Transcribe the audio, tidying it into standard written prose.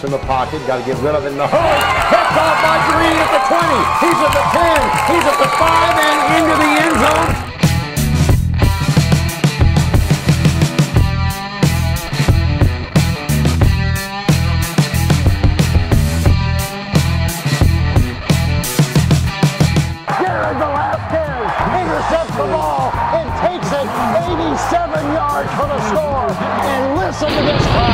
in the pocket. Got to get rid of it in the hurry. Picked off by Green at the 20. He's at the 10. He's at the 5 and into the end zone. Intercepts the ball and takes it 87 yards for the score. And listen to this crowd.